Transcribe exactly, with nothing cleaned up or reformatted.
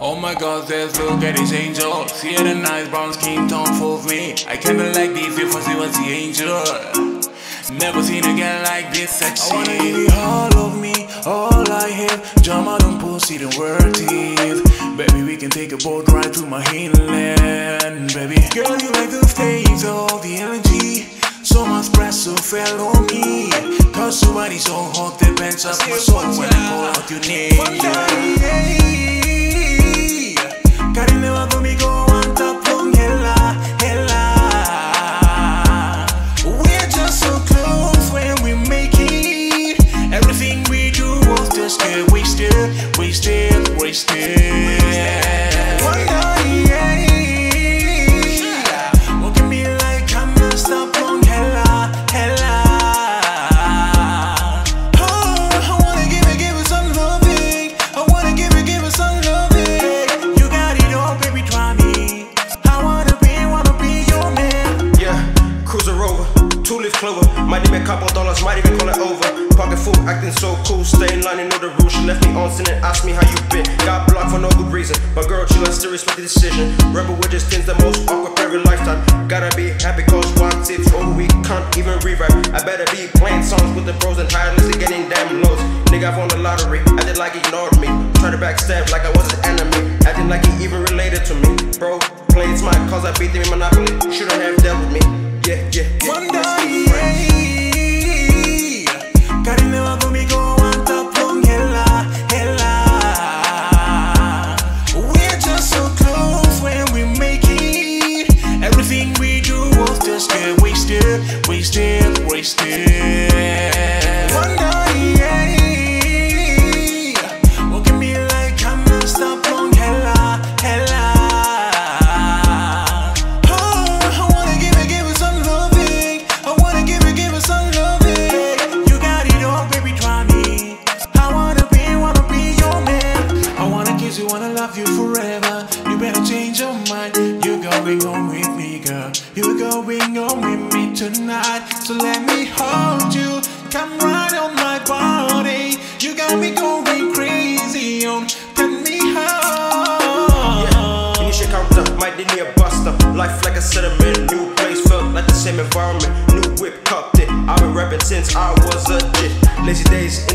Oh my God, let's look at this angel. See the nice brown skin tone for me. I kinda like this if I see what's the angel. Never seen a girl like this sexy. I wanna give you all of me, all I have. Jama don't pussy, don't worth it. Baby, we can take a boat ride to my hinterland. Baby, girl, you like the stage of the energy. So much espresso fell on me. Cause somebody's so hot, they bench up my soul when I call out your name. One day, Karine conmigo anta plum hella, hella. We're just so close when we make it. Everything we do was just get wasted, wasted, wasted. One day, look at me like I'm not stop plum hella, hella. Oh, I wanna give it, give it some loving. I wanna give it, give it some loving. You got it all, baby, try me. I wanna be, wanna be your man. Yeah, cruiser rover, two leaf clover. Might need me a couple dollars, might even call it over. Pocket full, acting so cool, stay in line, you know the rules. She left me on sin and asked me how you been. Got blocked for no good reason, but girl, chill and still respect the decision. Rebel with just things the most awkward every lifetime. Gotta be happy cause one tips over, we can't even rewrite. I better be playing songs with the pros and tirelessly getting damn lows. Nigga, I won the lottery, acted like he ignored me. Tried to backstab like I was his enemy, acting like he even related to me. Bro, playing smart cause I beat them in Monopoly. Shouldn't have dealt with me. Yeah, yeah, yeah. One day, Karine conmigo anta plum hella, hella. We're just so close when we make it. Everything we do was just get wasted, wasted, wasted. One day, look at me like I'm not stop plum hella, hella. Oh, I wanna give it, give it some loving. I wanna give it, give it some loving. You got it all, baby, try me. I wanna be, wanna be your man. I wanna kiss you, wanna love you forever. You better change your mind. You're going home with me, girl. You're going home with me tonight. So let me hold you. Come right on my body. You got me going crazy on. Take me home. Yeah, initial counter, might need me a buster. Life like a settlement, new place felt like the same environment. New whip, cupped it. I've been rapping since I was a kid. Lazy days